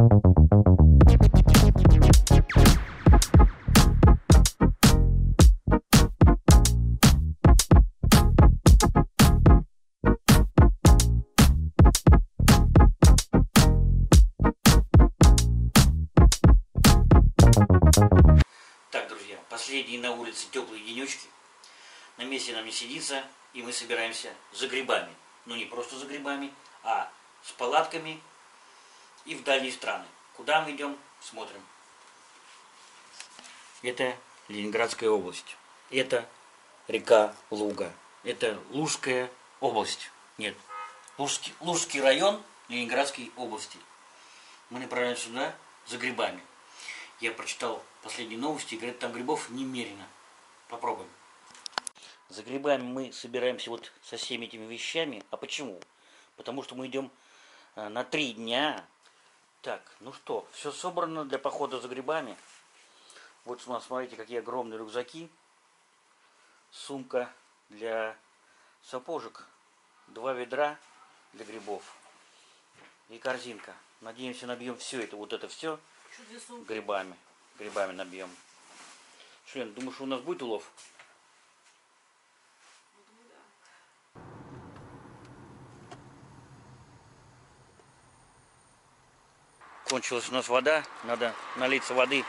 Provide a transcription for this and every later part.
Так, друзья, последние на улице теплые денечки. На месте нам не сидится, и мы собираемся за грибами. Ну, не просто за грибами, а с палатками и в дальние страны. Куда мы идем, смотрим. Это Ленинградская область. Это река Луга. Это Лужская область. Нет, Лужский район Ленинградской области. Мы направляемся сюда за грибами. Я прочитал последние новости, и говорят, там грибов немерено. Попробуем. За грибами мы собираемся вот со всеми этими вещами. А почему? Потому что мы идем на 3 дня. Так, ну что, все собрано для похода за грибами. Вот смотрите, какие огромные рюкзаки. Сумка для сапожек. 2 ведра для грибов. И корзинка. Надеемся, набьем все это, вот это все грибами. Грибами набьем. Шлен, думаешь, у нас будет улов? Кончилась у нас вода, надо налиться воды.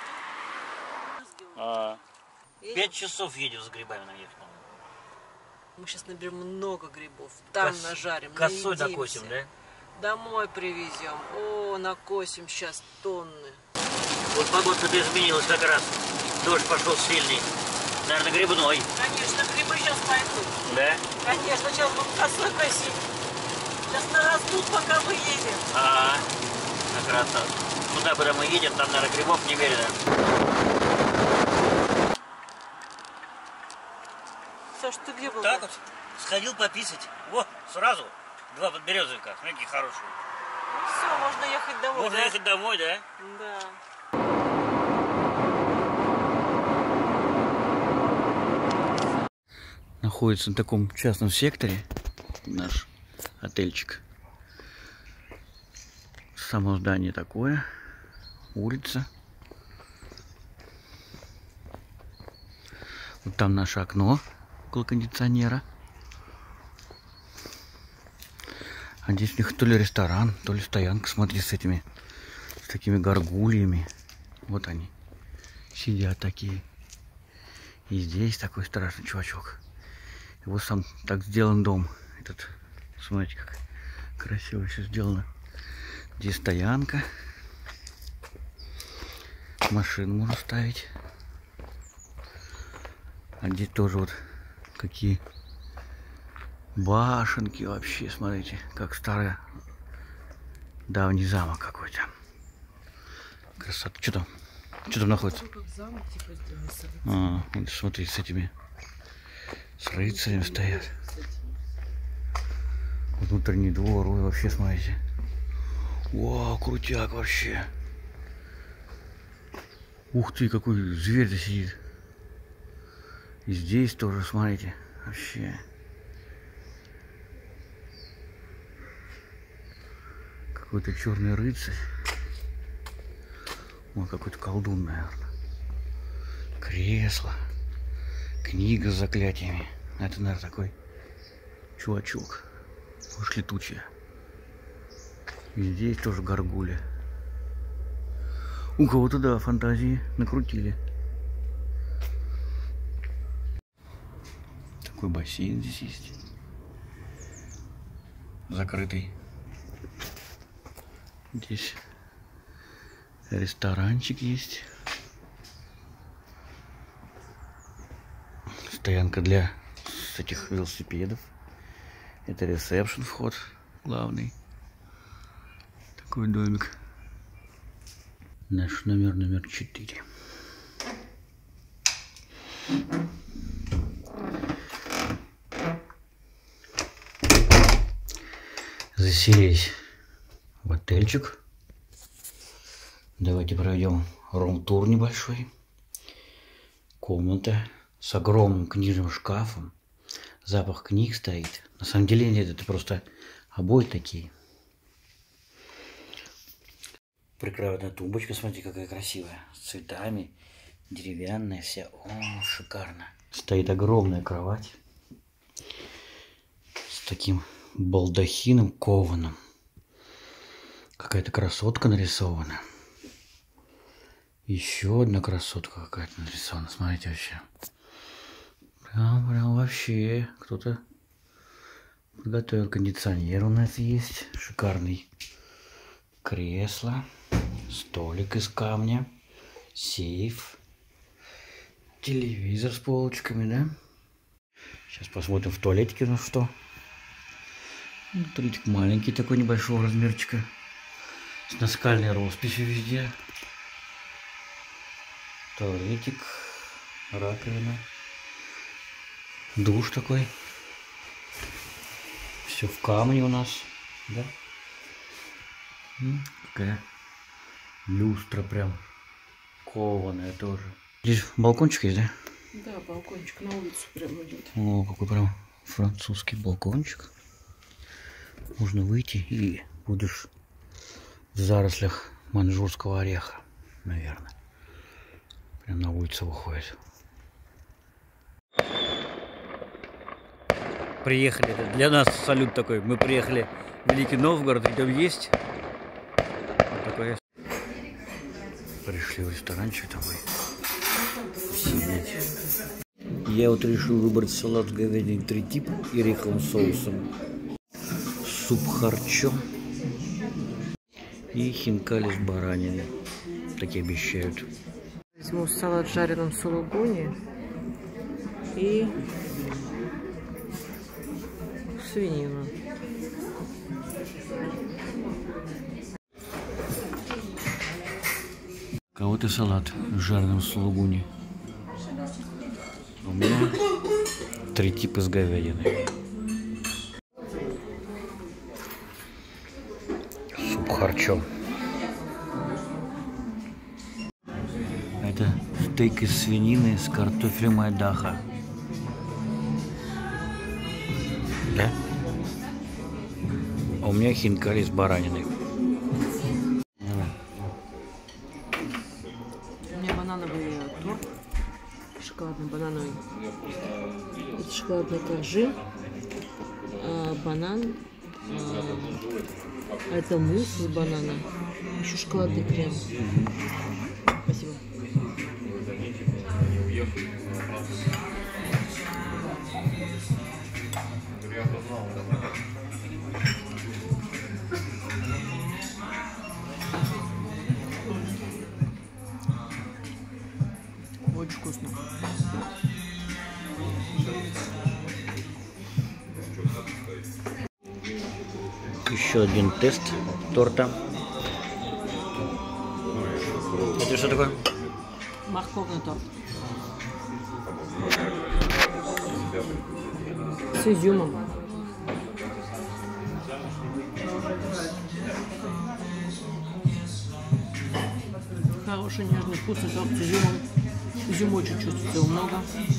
5 часов едем за грибами наверх. Мы сейчас наберем много грибов, там нажарим, косой накосим, да? Домой привезем. О, накосим сейчас тонны. Вот погода-то изменилась как раз. Дождь пошел сильный. Наверное, грибной. Конечно, грибы сейчас пойдут. Да? Конечно, сейчас будем косой косить. Сейчас нарастут, пока мы едем. Как раз так. Туда, куда мы едем, там, наверное, грибов немерено. Саш, ты где был? Так вот, сходил пописать. Вот, сразу. 2 подберезовика. Смотрите, какие хорошие. Ну все, можно ехать домой. Можно ехать домой, да? Да. Находится на таком частном секторе наш отельчик. Само здание такое, улица. Вот там наше окно около кондиционера. А здесь у них то ли ресторан, то ли стоянка, смотри, с такими горгульями. Вот они сидят такие. И здесь такой страшный чувачок. И вот сам так сделан дом. Этот, смотрите, как красиво все сделано. Здесь стоянка. Машину можно ставить. А здесь тоже вот какие башенки вообще. Смотрите, как старый давний замок какой-то. Красота. Что там? Что там находится? Замок, типа, вот смотри, с рыцарем стоят. Внутренний двор, ой, вообще, смотрите. Вау, крутяк вообще. Ух ты, какой зверь-то сидит. И здесь тоже, смотрите, вообще. Какой-то черный рыцарь. Вон какой-то колдун, наверное. Кресло. Книга с заклятиями. Это, наверное, такой чувачок. Уж летучая. И здесь тоже горгуля. У кого-то, да, фантазии накрутили. Такой бассейн здесь есть. Закрытый. Здесь ресторанчик есть. Стоянка для этих велосипедов. Это ресепшн, вход главный. Такой домик. Наш номер 4. Заселись в отельчик. Давайте проведем рум-тур небольшой. Комната с огромным книжным шкафом. Запах книг стоит. На самом деле нет, это просто обои такие. Прикроватная тумбочка, смотрите, какая красивая. С цветами. Деревянная вся. О, шикарно. Стоит огромная кровать. С таким балдахином кованым. Какая-то красотка нарисована. Еще одна красотка какая-то нарисована. Смотрите вообще. Прям вообще. Кто-то подготовил. Кондиционер у нас есть. Шикарный. Кресло. Столик из камня. Сейф. Телевизор с полочками, да? Сейчас посмотрим в туалетике у нас что. Туалетик маленький такой, небольшого размерчика. С наскальной росписью везде. Туалетик. Раковина. Душ такой. Все в камне у нас, да? Какая люстра прям кованая тоже. Здесь балкончик есть, да? Да, балкончик на улицу прям идет. О, какой прям французский балкончик. Можно выйти и будешь в зарослях маньчжурского ореха, наверное. Прям на улицу выходит. Приехали. Для нас салют такой. Мы приехали в Великий Новгород, и там есть. Вот такой. Пришли в ресторанчик такой. Сидеть. Я вот решил выбрать салат с говядиной 3 типа и ореховым соусом. Суп харчо. И хинкали с бараниной. Такие обещают. Возьму салат с жареным сулугуни и свинину. У кого-то салат с жареным сулугуни. У меня 3 типа с говядиной. Суп харчо. Это стейк из свинины с картофелем айдаха. Да? А у меня хинкали с бараниной. У меня банановый торт. Шоколадный банановый. Это шоколадные коржи. Банан. Это мусс из банана. Еще шоколадный крем. Спасибо. Очень вкусно. Еще один тест торта. Это что такое? Морковный торт. С изюмом. Хороший нежный вкусный торт с изюмом. Изюма очень чувствуется, его много.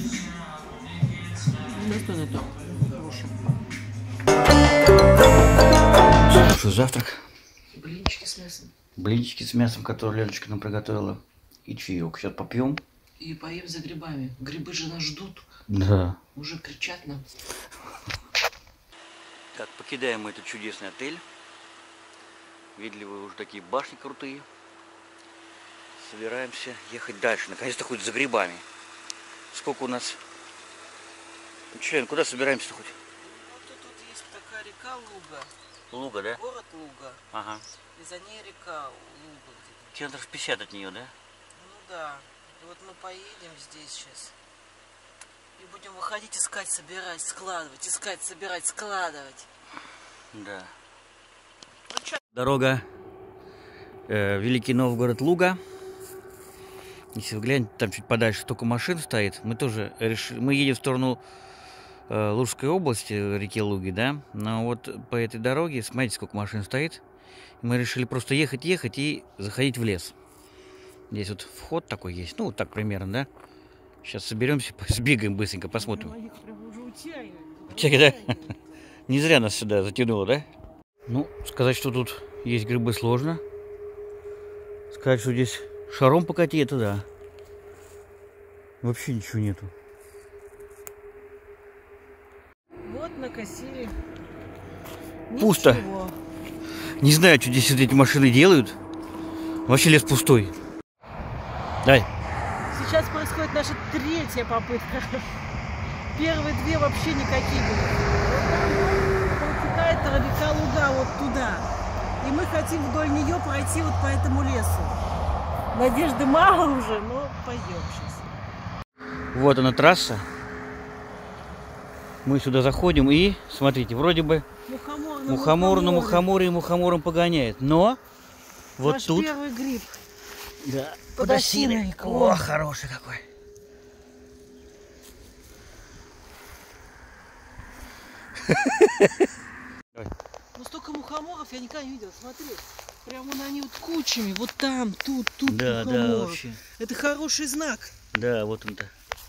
Достойный торт. Хороший. Что, завтрак? Блинчики с мясом. Блинчики с мясом, которые Леночка нам приготовила. И чаек. Сейчас попьем. И поем за грибами. Грибы же нас ждут. Да. Уже кричат нам. Так, покидаем мы этот чудесный отель. Видели вы уже такие башни крутые. Собираемся ехать дальше. Наконец-то хоть за грибами. Сколько у нас... Член, куда собираемся-то хоть? Вот тут есть такая река Луга. Луга, да? Город Луга. Ага. И за ней река Луга где-то. Километров 50 от нее, да? Ну да. И вот мы поедем здесь сейчас. И будем выходить, искать, собирать, складывать. Искать, собирать, складывать. Да. Ну, чё? Дорога Великий Новгород, Луга. Если вы глянете, там чуть подальше столько машин стоит. Мы тоже решили... Мы едем в сторону Лужской области, реки Луги, да? Но вот по этой дороге, смотрите, сколько машин стоит. Мы решили просто ехать и заходить в лес. Здесь вот вход такой есть. Ну, вот так примерно, да? Сейчас соберемся, сбегаем быстренько, посмотрим. Чеки, да? Не зря нас сюда затянуло, да? Ну, сказать, что тут есть грибы, сложно. Сказать, что здесь шаром покати, это да. Вообще ничего нету. Вот накосили. Пусто. Ничего. Не знаю, что здесь вот эти машины делают. Вообще лес пустой. Дай. Сейчас происходит наша третья попытка. Первые две вообще никакие были. Вот там протекает река Луга вот туда. И мы хотим вдоль нее пройти вот по этому лесу. Надежды мало уже, но пойдем сейчас. Вот она трасса. Мы сюда заходим и, смотрите, вроде бы мухомор на мухоморе и мухомором погоняет. Но вот наш тут... первый гриб. Да, Подосиновик. О, хороший какой. Ну столько мухоморов я никогда не видела. Смотри, прямо вон они вот кучами. Вот там, тут Да, мухоморов. да, вообще. Это хороший знак. Да, вот он-то.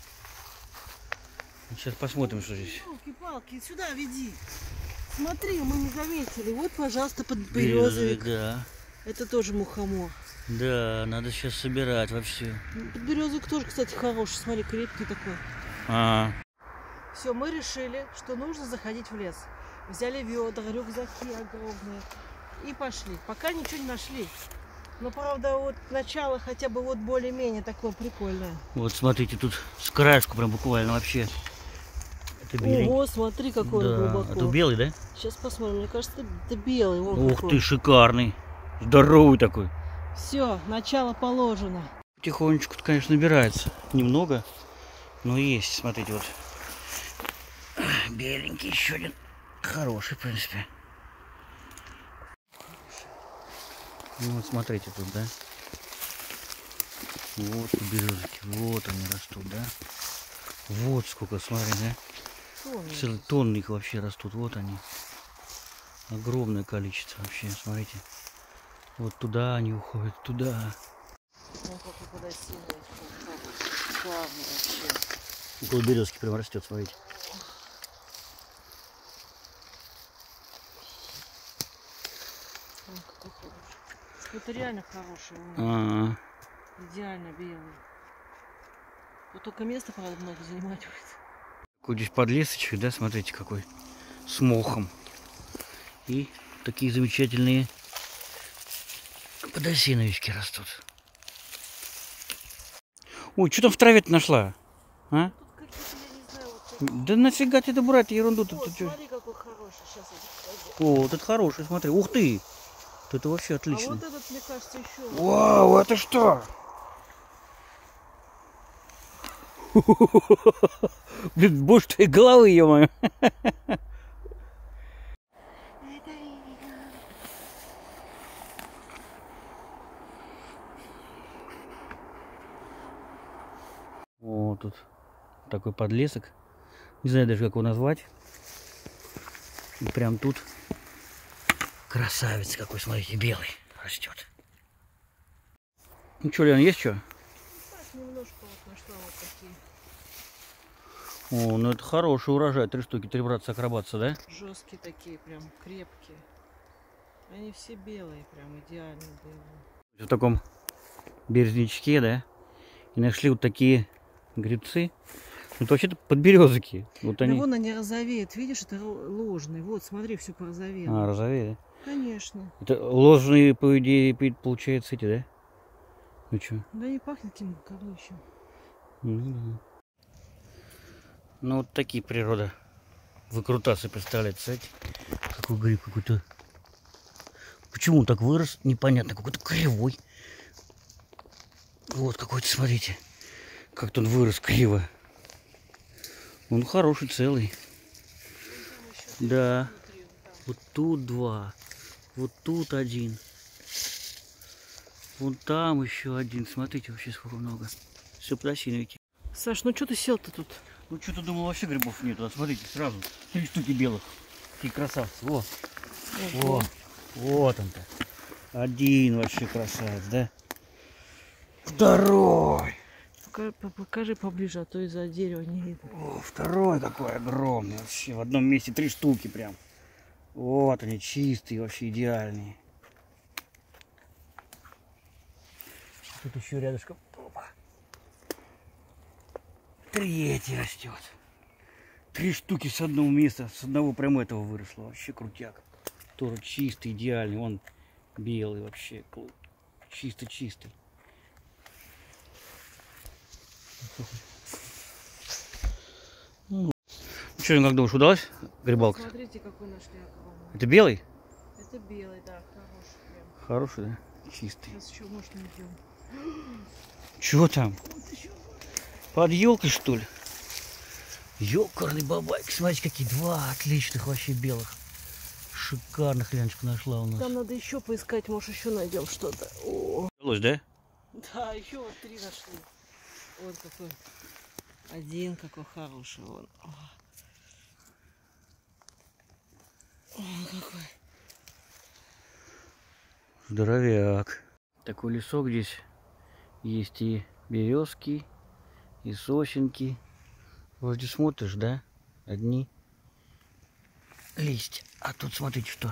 Сейчас посмотрим, что здесь. Палки, сюда веди. Смотри, мы не заметили. Вот, пожалуйста, Березовик, подберезовик. да. Это тоже мухомор. Да, надо сейчас собирать вообще. Подберезовик тоже, кстати, хороший. Смотри, крепкий такой. А, Все, мы решили, что нужно заходить в лес. Взяли ведра, рюкзаки огромные и пошли. Пока ничего не нашли. Но, правда, вот начало хотя бы вот более-менее такое прикольное. вот смотрите, тут с краешку прям буквально вообще. Это белый. Ого, смотри, какой он Да, глубоко. это белый, да? Сейчас посмотрим. Мне кажется, это белый. Ух ты, шикарный. Здоровый такой. Все, начало положено. Потихонечку, конечно, набирается. Немного, но есть. Смотрите, вот. Беленький еще один. Хороший, в принципе. Ну вот смотрите тут, да? Вот березки, вот они растут, да? Вот сколько, смотри, да? Целые тонны их вообще растут, вот они. Огромное количество вообще, смотрите. Вот туда они уходят, туда. Ну, какой подосиновик. Славный вообще. Около березки прям растет, смотрите. Ой, какой хороший. Это реально хороший. Идеально белый. Вот только место, правда, много занимать будет. Какой здесь подлесочек, да, смотрите какой. С мохом. И такие замечательные подосиновички растут. Ой, что там в траве-то нашла? А? Тут какие-то, я не знаю, вот такие. Да нафига ты это брать, ерунду тут? Вот, смотри, какой хороший. Сейчас я покажу. О, вот это хороший, смотри. Ух ты! Вот это вообще А отлично. вот этот, мне кажется, еще. Вау, это что? Блин, боже твоей головы, ё-моё. О, тут такой подлесок. Не знаю даже, как его назвать. И прям тут красавец какой, смотрите, белый растет. Ну что, Лен, есть что? Так, немножко вот нашла вот такие. О, ну это хороший урожай. 3 штуки, 3 братца-акробатца, да? Жесткие такие, прям крепкие. Они все белые, прям идеально белые. В таком березнячке, да? И нашли вот такие грибцы. Это вообще-то подберезки. Вот Да они. вон они розовеют, видишь, это ложный. Вот, смотри, все порозовело. А, розовее, да? Конечно. Это ложные, по идее, получается, эти, да? Ну что? Да не пахнет каким коврищем. Ну да. Ну вот такие природа. Выкрутасы, представляете, кстати. Какой гриб какой-то. Почему он так вырос? Непонятно, какой-то кривой. Вот какой-то, смотрите. Как-то он вырос криво. Он хороший, целый. Да. Вот тут 2. Вот тут 1. Вон там еще 1. Смотрите, вообще сколько много. Все подосиновики. Саш, ну что ты сел-то тут? Ну что-то думал, вообще грибов нету. А смотрите, сразу 3 штуки белых. Такие красавцы. Во. Во. Вот он-то. 1 вообще красавец, да? 2. Покажи поближе, а то из-за дерева не видно. О, 2 какой огромный. Вообще в одном месте 3 штуки прям. Вот они, чистые, вообще идеальные. Тут еще рядышком. Опа. Третий растет. 3 штуки с одного места, с одного прямо этого выросло. Вообще крутяк. Тоже чистый, идеальный. Он белый вообще. Чисто-чистый. Ну, что, как думаешь, удалась грибалка? Смотрите, какой нашли огромный. Это белый? Это белый, да, хороший прям. Хороший, да? Чистый. Сейчас еще, может, найдем. Чего там? Под елкой, что ли? Ёкарный бабайк. Смотрите, какие 2 отличных вообще белых. Шикарных Леночка нашла у нас. Там надо еще поискать, может, еще найдем что-то. Удалось, да? Да, еще вот 3 нашли. Вот какой. Один какой хороший. Вон. О, какой. Здоровяк. Такой лесок здесь. Есть и березки, и сосенки. Вроде смотришь, да? Одни листья. А тут смотрите что.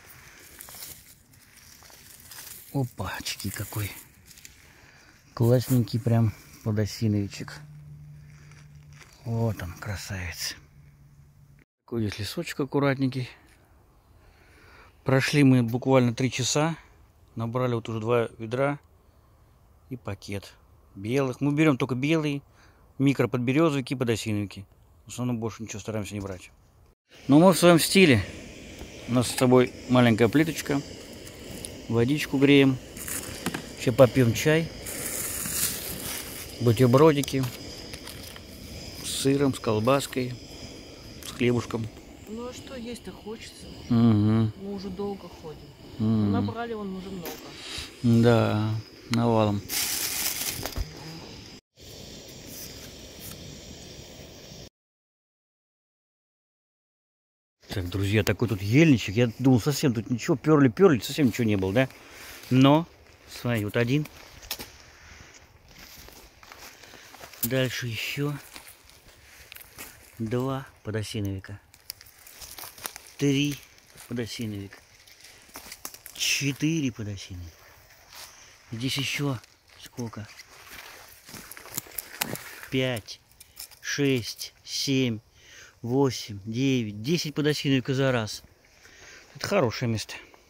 Опачки какой. Классненький прям подосиновичек. Вот он, красавец. Такой здесь лесочек аккуратненький. Прошли мы буквально 3 часа. Набрали вот уже 2 ведра и пакет белых. Мы берем только белые, микроподберезовики и подосиновики. В основном больше ничего стараемся не брать. Но мы в своем стиле. У нас с собой маленькая плиточка. Водичку греем. Сейчас попьем чай. Бутербродики. С сыром, с колбаской, с хлебушком. Ну а что есть-то хочется? Угу. Мы уже долго ходим. Угу. Набрали вон уже много. Да, навалом. Так, друзья, такой тут ельничек. Я думал, совсем тут ничего, перли, совсем ничего не было, да? Но, смотри, вот один. Дальше еще 2 подосиновика. 3 подосиновика. 4 подосиновика. Здесь еще сколько? 5, 6, 7, 8, 9, 10 подосиновика за раз. Это хорошее место.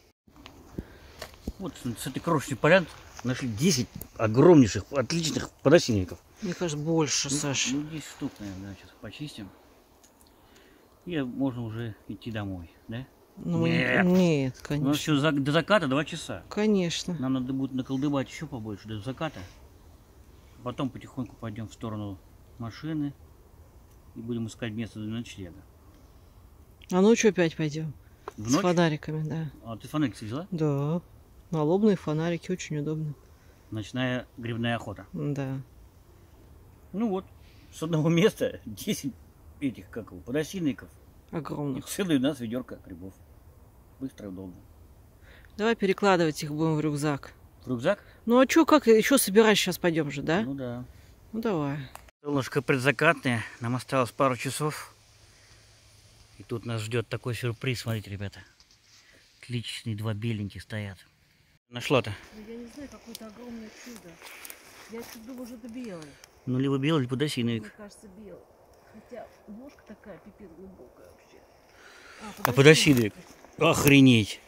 Вот с этой крошечной полянки нашли 10 огромнейших, отличных подосиновиков. Мне кажется, больше, Саша. Ну, 10 штук, наверное, да, сейчас почистим. И можно уже идти домой, да? Ну, нет, У нас конечно. еще до заката 2 часа. Конечно. Нам надо будет наколдыбать еще побольше до заката. Потом потихоньку пойдем в сторону машины и будем искать место для ночлега. А ночью опять пойдем. В С ночь? фонариками, да. А ты фонарик взяла? Да. Налобные фонарики очень удобно. Ночная грибная охота. Да. Ну вот, с одного места 10 этих, как его, подосиновиков. И Огромных. целый у нас ведерко грибов. Быстро и удобно. Давай перекладывать их будем в рюкзак. Рюкзак? Ну а что, как еще собирать сейчас пойдем же, да? Ну да. Ну давай. Солнышко предзакатное, нам осталось пару часов. И тут нас ждет такой сюрприз, смотрите, ребята. Отличные 2 беленьких стоят. Нашла-то? Я не знаю, какое-то огромное чудо. Я думаю, что это белый. Ну, либо белый, либо Мне подосиновик. кажется, белый. Хотя ножка такая пипец глубокая вообще. А подосиновик? Охренеть!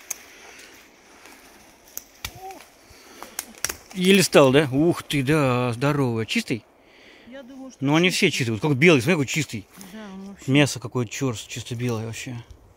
Еле стал, да? Ух ты, да, здоровый. Чистый? Я думаю, что Ну, они все чистые. Вот как белый, смотри, какой чистый. Да, он вообще... Мясо какое-то черст, чисто белое вообще.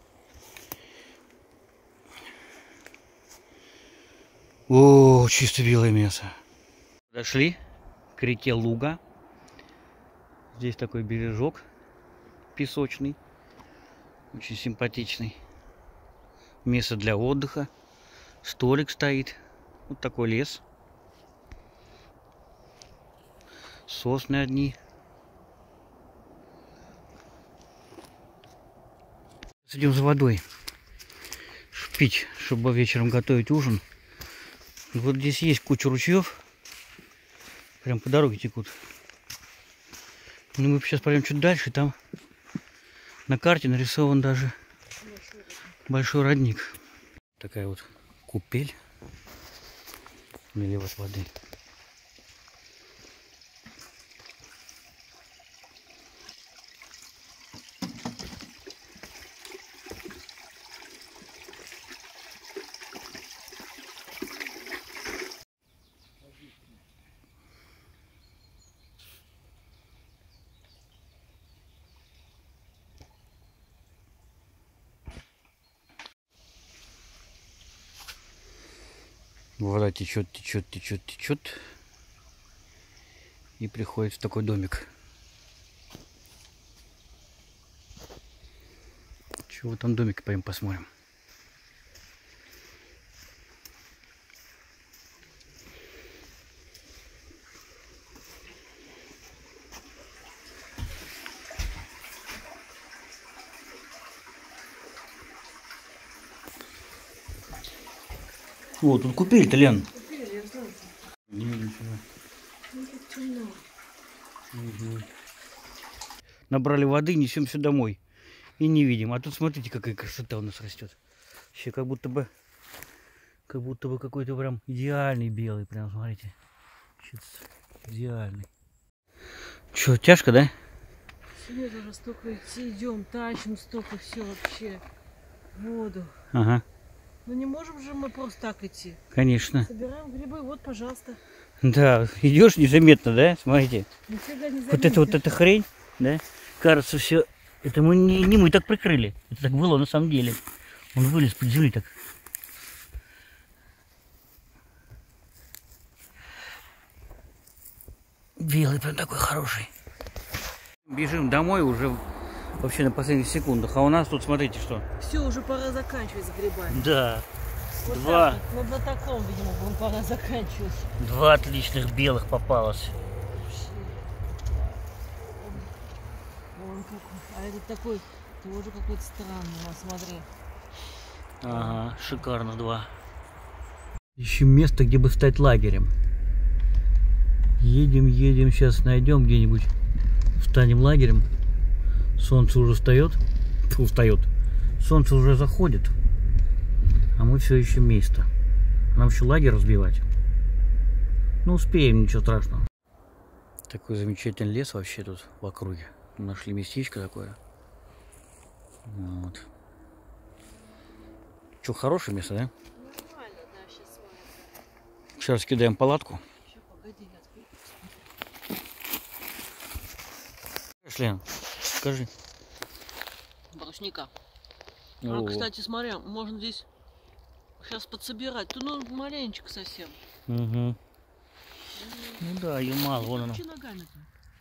О, чисто белое мясо. Подошли к реке Луга. Здесь такой бережок песочный. Очень симпатичный. Место для отдыха. Столик стоит. Вот такой лес. Сосны одни. Идем за водой. Пить, чтобы вечером готовить ужин. Вот здесь есть куча ручьев. Прям по дороге текут. Но мы сейчас пойдем чуть дальше. Там на карте нарисован даже большой родник. Такая вот купель. Наливать воды. Вода течет, течет, течет, течет. И приходит в такой домик. Чего там домик, пойдем посмотрим. О, тут купили-то, Лен. Купили, я знаю. Не видно ничего. Ну, тут темно. Угу. Набрали воды, несем все домой. И не видим. А тут смотрите, какая красота у нас растет. Вообще как будто бы какой-то прям идеальный белый. Прям смотрите. Идеальный. Че, тяжко, да? Сегодня уже столько идти, идем, тащим столько, все вообще. Воду. Ага. Ну не можем же мы просто так идти. Конечно. Собираем грибы, вот, пожалуйста. Да, идешь незаметно, да? Смотрите. Нифига не Вот эта хрень, да? Кажется, все. Это мы не мы так прикрыли. Это так было на самом деле. Он вылез под земли так. Белый прям такой хороший. Бежим домой уже вообще на последних секундах. А у нас тут, смотрите, что. Все, уже пора заканчивать с грибами. Да. Вот Два. Так, вот на таком, видимо, будем пора заканчивать. Два отличных белых попалось. Вон какой. А этот такой тоже какой-то странный, вот смотри. Ага, шикарно два. Ищем место, где бы стать лагерем. Едем, сейчас найдем где-нибудь. Станем лагерем. Солнце уже встает. Солнце уже заходит. А мы все ищем место. Нам еще лагерь разбивать. Ну, успеем, ничего страшного. Такой замечательный лес вообще тут в округе. Нашли местечко такое. Вот. Что, хорошее место, да? Нормально, да, сейчас смотрим. Сейчас кидаем палатку. Еще погоди, я открою. Лен, скажи. Брусника. О. А, кстати, смотри, можно здесь сейчас подсобирать. Ну, маленечко совсем. Угу. Ну да, ее мало, вон она. Че ногами-то?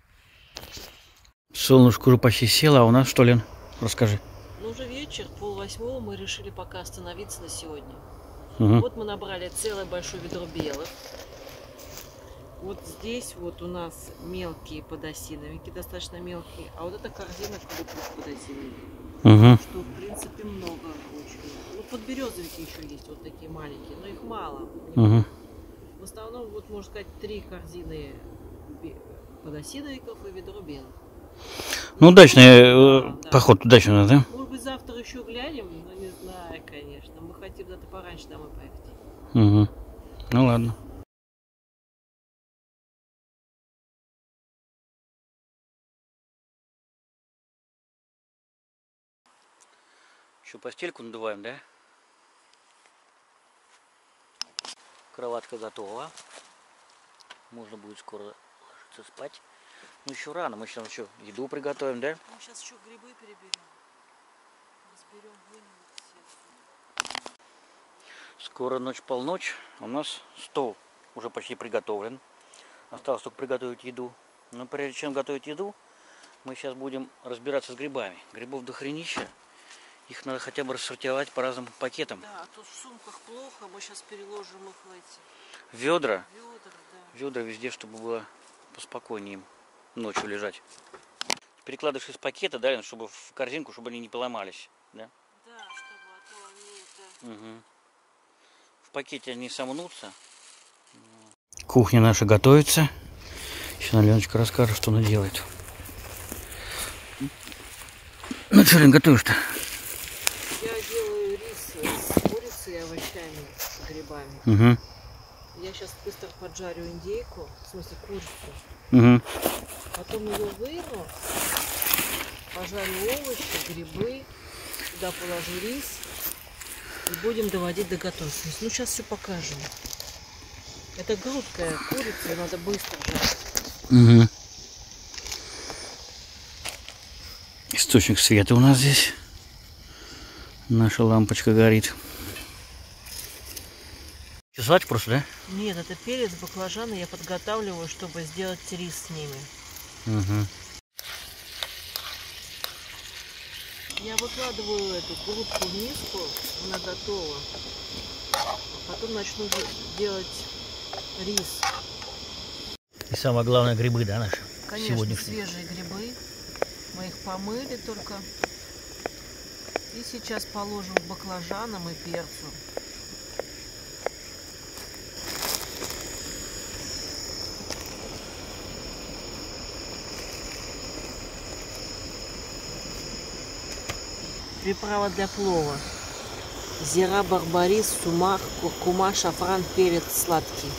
Солнышко уже почти село, а у нас что, Лен? Расскажи. Ну, уже вечер, 7:30, мы решили пока остановиться на сегодня. Угу. Вот мы набрали целое большое ведро белых. Вот здесь вот у нас мелкие подосиновики, достаточно мелкие. А вот эта корзина крупных подосиновиков. Угу. Что, в принципе, много очень. Ну, подберезовики еще есть, вот такие маленькие, но их мало. Угу. В основном, вот, можно сказать, 3 корзины подосиновиков и ведро белых. Ну, удачный Да. поход, удачный, да? Может быть, завтра еще глянем, но не знаю, конечно. Мы хотим завтра пораньше домой поехать. Угу. Ну ладно. Еще постельку надуваем, да? Кроватка готова. Можно будет скоро ложиться спать. Ну еще рано, мы сейчас еще еду приготовим, да? Мы сейчас еще грибы переберем. Разберем, вынем все. Скоро ночь-полночь. У нас стол уже почти приготовлен. Осталось только приготовить еду. Но прежде чем готовить еду, мы сейчас будем разбираться с грибами. Грибов дохренища. Их надо хотя бы рассортировать по разным пакетам. Да, тут в сумках плохо, мы сейчас переложим их в эти Ведра. ведра, да. Ведра везде, чтобы было поспокойнее им ночью лежать. Перекладываешь из пакета, да, чтобы в корзинку, чтобы они не поломались. Да? Да, чтобы, а то они это... Угу. В пакете они сомнутся. Кухня наша готовится. Сейчас Аленочка расскажет, что она делает. Ну что, Лен, готовишь-то? Я делаю рис с курицей и овощами, с грибами. Угу. Я сейчас быстро поджарю индейку, в смысле курицу. Угу. Потом ее выну, пожарю овощи, грибы, туда положу рис и будем доводить до готовности. Ну, сейчас все покажем. Это грудкая курица, ее надо быстро жарить. Угу. Источник света у нас здесь. Наша лампочка горит. Сейчас салатик просто, да? Нет, это перец, баклажаны я подготавливаю, чтобы сделать рис с ними. Угу. Я выкладываю эту грудку в миску, она готова. А потом начну делать рис. И самое главное, грибы, да, наши? Конечно, сегодняшние. свежие грибы. Мы их помыли только. И сейчас положим к баклажанам и перцу. Приправа для плова. Зира, барбарис, сумах, куркума, шафран, перец сладкий.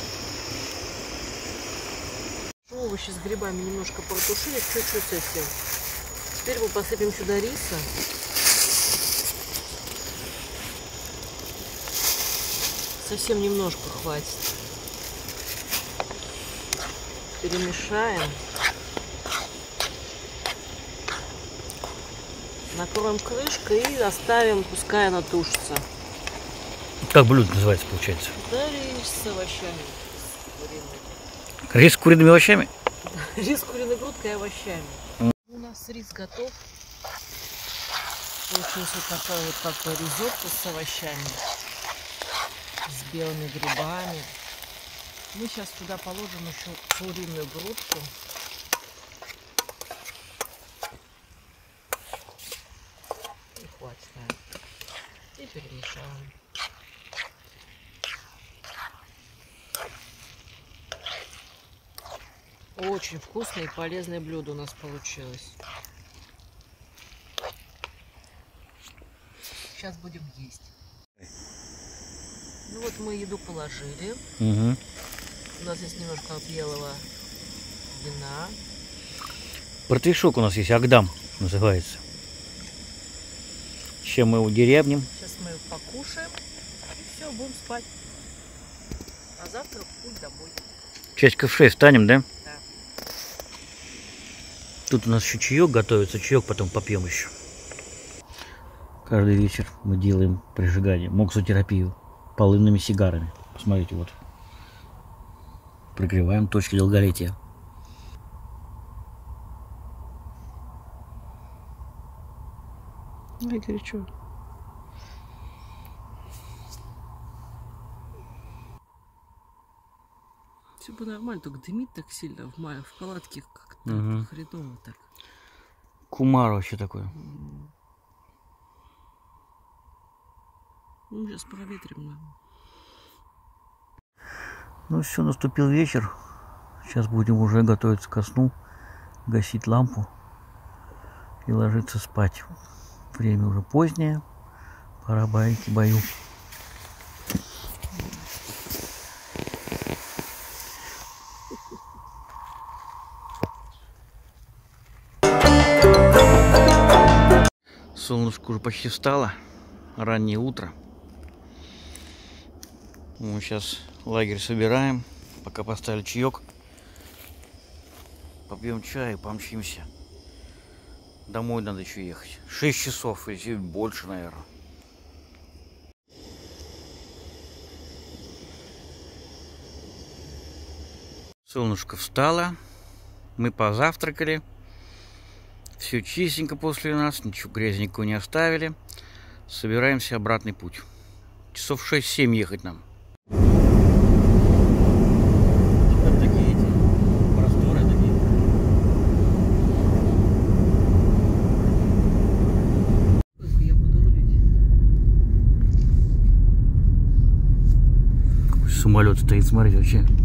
Овощи с грибами немножко протушили, чуть-чуть совсем. Теперь мы посыпем сюда риса. Совсем немножко хватит. Перемешаем. Накроем крышкой и оставим, пускай она тушится. Как блюдо называется, получается? Да, рис с овощами. Рис с куриными овощами? Рис с куриной грудкой и овощами. У нас рис готов. Получилось вот такое вот как бы ризотто с овощами. С белыми грибами. Мы сейчас туда положим еще куриную грудку. И хватит, наверное. И перемешаем. Очень вкусное и полезное блюдо у нас получилось. Сейчас будем есть. Ну вот мы еду положили. Угу. У нас есть немножко белого вина. Портвейшок у нас есть, Агдам называется. Чем мы его дерябнем. Сейчас мы его покушаем. И все, будем спать. А завтра в путь домой. Часиков 6 встанем, да? Да. Тут у нас еще чаек готовится. Чаек потом попьем еще. Каждый вечер мы делаем прижигание, моксотерапию полынными сигарами. Посмотрите, вот. Прогреваем точки долголетия. Ай, горячо. Все бы нормально, только дымит так сильно в палатке как-то хреново так. Кумар вообще такой. Ну, сейчас проветрим. Ну все, наступил вечер. Сейчас будем уже готовиться ко сну, гасить лампу и ложиться спать. Время уже позднее, пора байки бою. Солнышко уже почти встало, раннее утро. Мы сейчас лагерь собираем, пока поставили чаек. Попьем чай и помчимся. Домой надо еще ехать. 6 часов, или чуть больше, наверное. Солнышко встало. Мы позавтракали. Все чистенько после нас. Ничего грязненького не оставили. Собираемся обратный путь. Часов 6-7 ехать нам. Самолет стоит, смотрите, вообще